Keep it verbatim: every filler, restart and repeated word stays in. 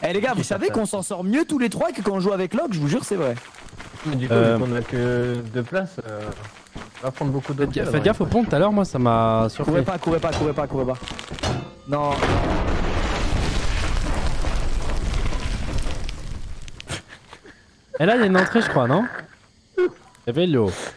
Eh les gars, vous savez qu'on s'en sort mieux tous les trois que quand on joue avec Locke, je vous jure, c'est vrai. Mais du coup, Euh, vu qu'on a que deux places, euh, on va prendre beaucoup de Faites faites gaffe au pont tout à l'heure, moi ça m'a surpris. Courez pas, courez pas, courez pas, courez pas. Non. Et là il y a une entrée je crois, non? Révélo.